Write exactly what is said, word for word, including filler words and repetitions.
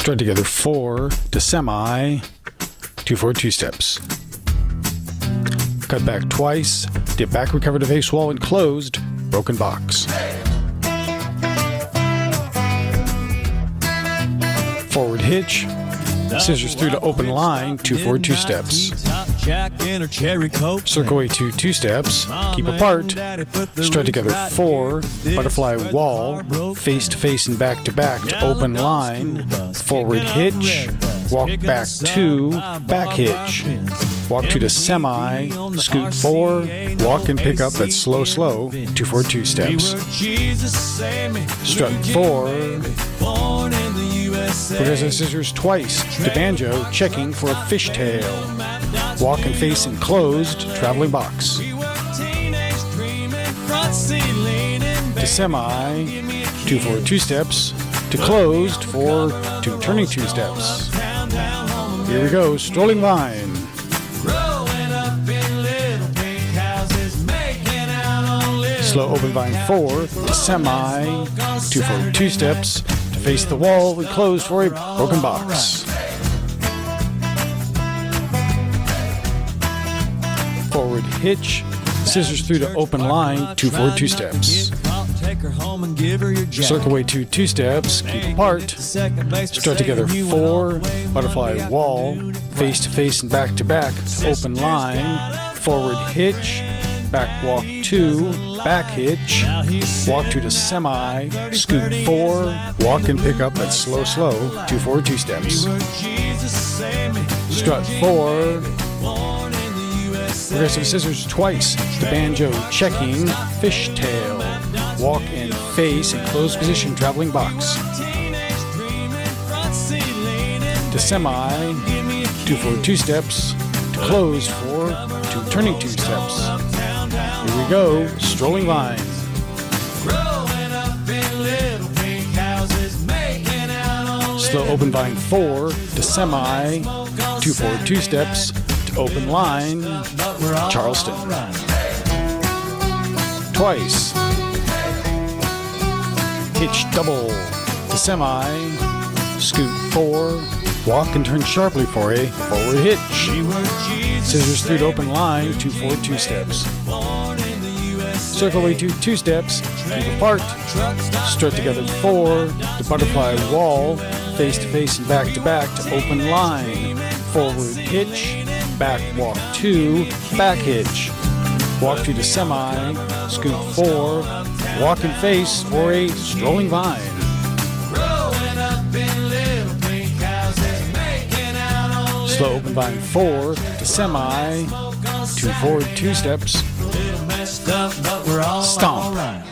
Strut together four to semi, two forward two steps. Cut back twice, dip back, recover to face wall and closed, broken box. Forward hitch, scissors through to open line, two forward two steps. Circle away two two steps, keep apart, strut together four, butterfly wall, face to face and back to back to open line, forward hitch, walk back two, back hitch, walk two to semi, scoot four, walk and pick up at slow slow, two forward two steps. Strut four, progressive scissors twice to banjo, checking for a fishtail. Walk and face and closed, traveling box. To semi, two forward two steps. To closed for two turning two steps. Here we go, strolling line. Slow open vine four to semi, two forward two steps. To face the wall, we closed for a broken box. Forward hitch, scissors through to open line, two forward two steps. Circle away two two steps, keep apart, strut together four, butterfly wall, face to face and back to back, open line, forward hitch, back walk two, back hitch, walk two to semi, scoot four, walk and pick up at slow slow, two forward two steps. Strut four, progressive scissors twice, the banjo checking, fishtail, walk and face and closed position, traveling box. To semi, two forward two steps, to close for two turning two steps. Here we go, strolling line. Slow open vine four to semi, two forward two steps. Open line, Charleston. Twice. Hitch double to semi, scoot four, walk and turn sharply for a forward hitch. Scissors through to open line, two forward two steps. Circle away two two steps, keep apart, strut together four, to butterfly wall, face to face and back to back to open line, forward hitch, back walk two, back hitch, walk two to semi, scoot four, walk and face for a strolling vine. Slow open vine four to semi, two forward two steps, stomp.